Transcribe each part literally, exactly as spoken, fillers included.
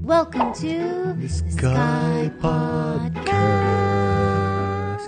Welcome to the Sky Podcast.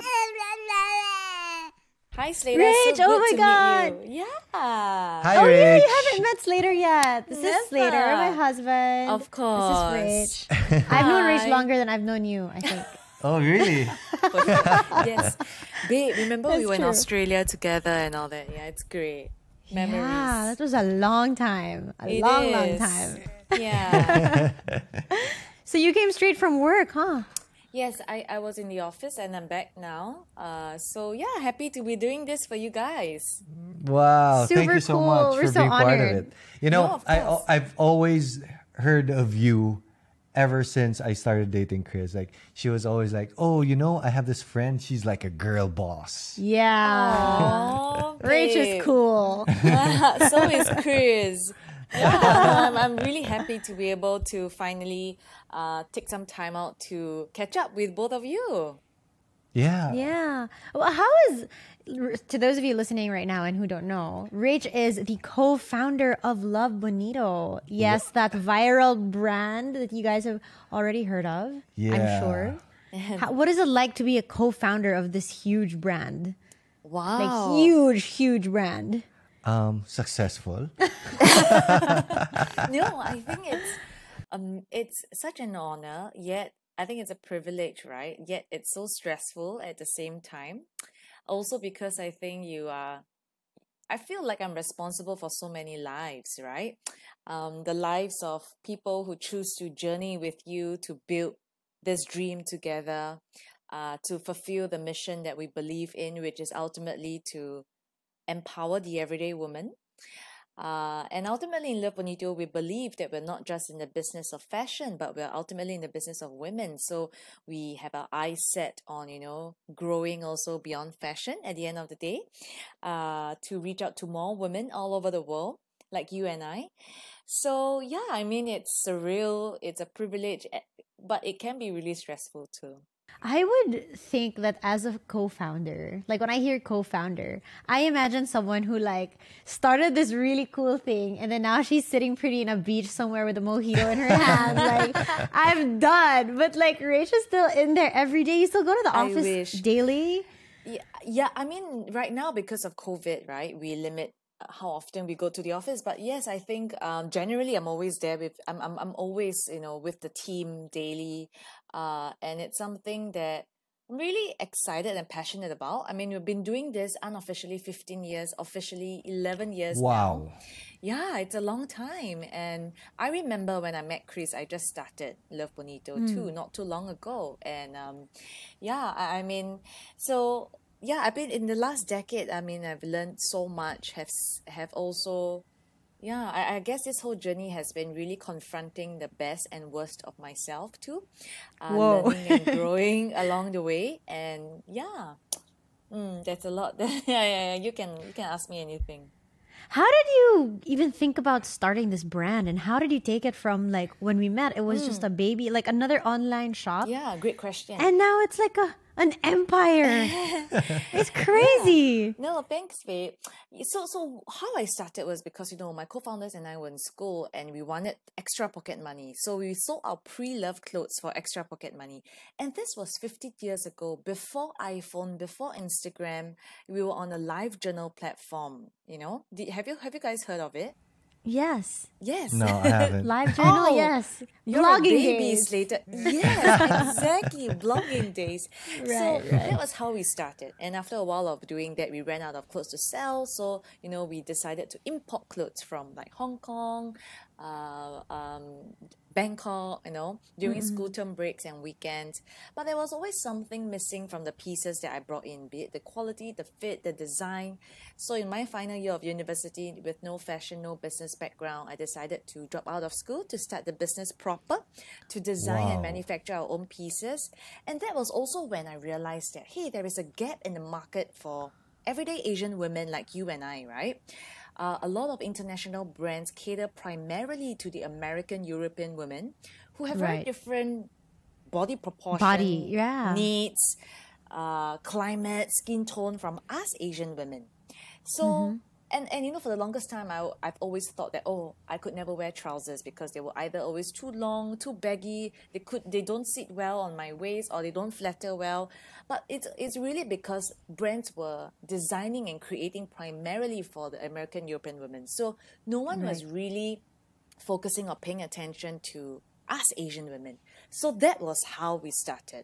Hi, Slater. Rich, so good oh my to God. meet you. Yeah. Hi, Oh Rich. yeah, you haven't met Slater yet. This Never. is Slater, my husband. Of course. This is Rich. I've known Rich Hi. longer than I've known you, I think. Oh, really? Yes. Babe, remember we That's were in true. Australia together and all that? Yeah, it's great. Memories. Yeah, that was a long time. A It long, long is. time. Yeah. So you came straight from work, huh? Yes, I, I was in the office and I'm back now. Uh, so, yeah, happy to be doing this for you guys. Wow. Thank Super you so cool. much We're for so being part of honored. it. You know, No, of I, course. I've always heard of you ever since I started dating Chris. Like, she was always like, oh, you know, I have this friend. She's like a girl boss. Yeah. Oh, Rich is cool. So is Chris. Yeah, I'm, I'm really happy to be able to finally uh, take some time out to catch up with both of you. Yeah. Yeah. Well, how is, to those of you listening right now and who don't know, Rach is the co-founder of Love Bonito. Yes, that viral brand that you guys have already heard of, Yeah. I'm sure. How, what is it like to be a co-founder of this huge brand? Wow. Like huge, huge brand. Um, successful. No, I think it's um it's such an honor, yet I think it's a privilege, right? Yet it's so stressful at the same time. Also because I think you are I feel like I'm responsible for so many lives, right? Um, the lives of people who choose to journey with you to build this dream together, uh, to fulfill the mission that we believe in, which is ultimately to empower the everyday woman. Uh, and ultimately, in Love Bonito, we believe that we're not just in the business of fashion, but we're ultimately in the business of women. So we have our eyes set on, you know, growing also beyond fashion at the end of the day, uh, to reach out to more women all over the world, like you and I. So yeah, I mean, it's surreal, it's a privilege, eh, but it can be really stressful too. I would think that as a co-founder, like when I hear co-founder, I imagine someone who like started this really cool thing and then now she's sitting pretty in a beach somewhere with a mojito in her hand. Like, I'm done. But like Rachel's still in there every day. You still go to the I office wish. daily? Yeah, yeah. I mean, right now because of COVID, right, we limit uh, how often we go to the office. But yes, I think um, generally I'm always there with. I'm I'm I'm always you know with the team daily, uh, and it's something that I'm really excited and passionate about. I mean, we've been doing this unofficially fifteen years, officially eleven years now. Wow. Yeah, it's a long time. And I remember when I met Chris, I just started Love Bonito too, not too long ago. And um, yeah, I, I mean, so yeah, I've been in the last decade, I mean, I've learned so much, have, s- have also, yeah, I, I guess this whole journey has been really confronting the best and worst of myself too, uh, Whoa. learning and growing along the way. And yeah, mm, that's a lot. yeah, yeah, yeah, you can, you can ask me anything. How did you even think about starting this brand and how did you take it from like when we met, it was just a baby, like another online shop? Yeah, great question. And now it's like a an empire. It's crazy. No, thanks, babe. So, so how I started was because, you know, my co-founders and I were in school and we wanted extra pocket money. So we sold our pre-loved clothes for extra pocket money. And this was fifty years ago, before iPhone, before Instagram. We were on a live journal platform, you know. Did, have you have you guys heard of it? Yes. Yes. No, I haven't. Live journal, Oh, yes. You're Blogging a baby days. later. Yes, exactly. Blogging days. so Right, that was how we started. And after a while of doing that, we ran out of clothes to sell. So, you know, we decided to import clothes from like Hong Kong, uh, um, Bangkok, you know, during school term breaks and weekends. But there was always something missing from the pieces that I brought in, be it the quality, the fit, the design. So in my final year of university, with no fashion, no business background, I decided to drop out of school to start the business proper, to design Wow. and manufacture our own pieces. And that was also when I realized that, hey, there is a gap in the market for everyday Asian women like you and I, right? Uh, a lot of international brands cater primarily to the American European women who have very Right. different body proportion, Body, yeah. needs, uh, climate, skin tone from us Asian women. So And, and you know, for the longest time, I, I've always thought that, oh, I could never wear trousers because they were either always too long, too baggy, they could they don't sit well on my waist, or they don't flatter well. But it's, it's really because brands were designing and creating primarily for the American European women. So no one was really focusing or paying attention to us Asian women. So that was how we started.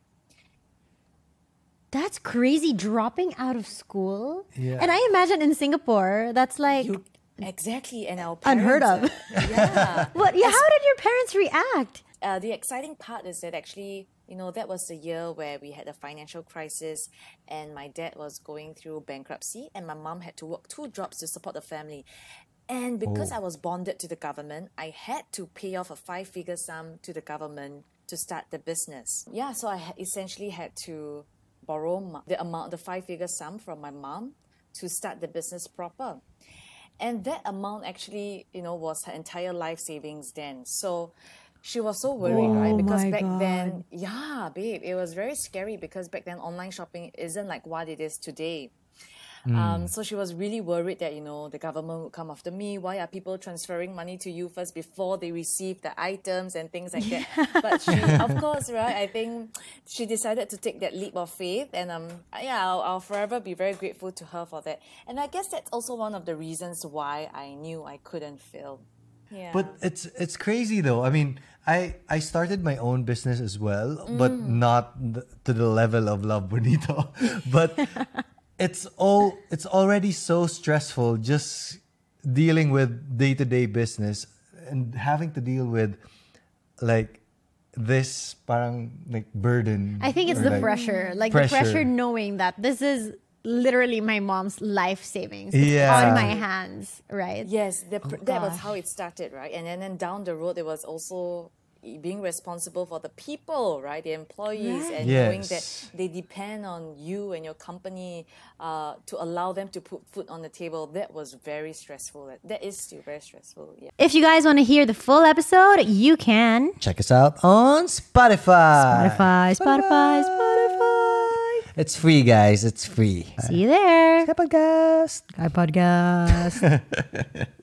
That's crazy, dropping out of school. Yeah. And I imagine in Singapore, that's like You, exactly, and our unheard parents, of. uh, yeah. What? Yeah, how did your parents react? Uh, the exciting part is that actually, you know, that was the year where we had a financial crisis and my dad was going through bankruptcy and my mom had to work two jobs to support the family. And because Oh. I was bonded to the government, I had to pay off a five-figure sum to the government to start the business. Yeah, so I ha- essentially had to borrow mo- the amount, the five-figure sum from my mom to start the business proper. And that amount actually, you know, was her entire life savings then. So she was so worried, Oh right? Because my back God. then, yeah, babe, it was very scary because back then online shopping isn't like what it is today. Um, so she was really worried that, you know, the government would come after me. Why are people transferring money to you first before they receive the items and things like that? But she, of course, right, I think she decided to take that leap of faith. And um, yeah, I'll, I'll forever be very grateful to her for that. And I guess that's also one of the reasons why I knew I couldn't fail. Yeah. But it's it's crazy though. I mean, I I started my own business as well, but not th- to the level of Love Bonito. But it's all it's already so stressful just dealing with day-to-day business and having to deal with like this parang like burden. I think it's or, the like, pressure. Like pressure. the pressure knowing that this is literally my mom's life savings Yeah. on my hands, right? Yes, the, pr that was gosh. how it started, right? And then, then down the road, it was also being responsible for the people, right? The employees, Right. and knowing that Yes. they depend on you and your company uh, to allow them to put food on the table. That was very stressful. That, that is still very stressful. Yeah. If you guys want to hear the full episode, you can. Check us out on Spotify. Spotify, Spotify, Spotify. It's free, guys. It's free. See you there. Podcast. Our podcast.